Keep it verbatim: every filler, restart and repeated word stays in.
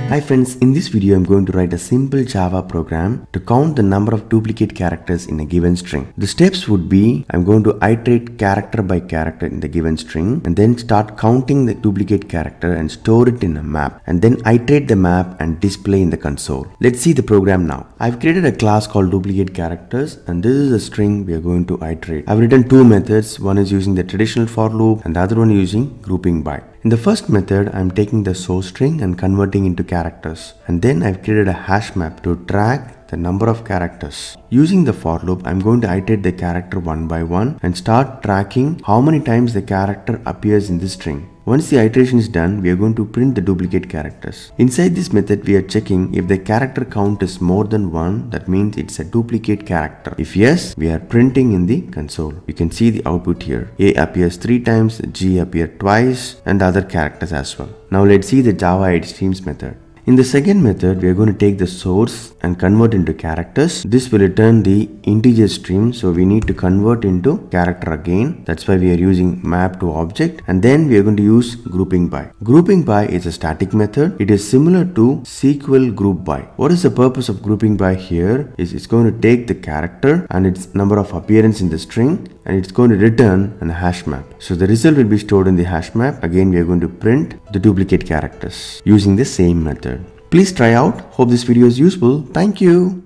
Hi friends, in this video I'm going to write a simple Java program to count the number of duplicate characters in a given string. The steps would be, I'm going to iterate character by character in the given string and then start counting the duplicate character and store it in a map, and then iterate the map and display in the console. Let's see the program now. I've created a class called duplicate characters, and this is a string we are going to iterate. I've written two methods. One is using the traditional for loop and the other one using grouping by. In the first method, I'm taking the source string and converting into characters, and then I've created a hash map to track the number of characters. Using the for loop, I'm going to iterate the character one by one and start tracking how many times the character appears in the string. Once the iteration is done, we are going to print the duplicate characters. Inside this method, we are checking if the character count is more than one, that means it's a duplicate character. If yes, we are printing in the console. You can see the output here. A appears three times, G appears twice, and the other characters as well. Now let's see the Java itstreams method. In the second method, we are going to take the source and convert into characters. This will return the integer stream, so we need to convert into character again. That's why we are using map to object, and then we are going to use grouping by. Grouping by is a static method. It is similar to S Q L group by. What is the purpose of grouping by here is it's going to take the character and its number of appearance in the string, and it's going to return a hash map. So the result will be stored in the hash map. Again, we are going to print the duplicate characters using the same method. Please try out. Hope this video is useful. Thank you.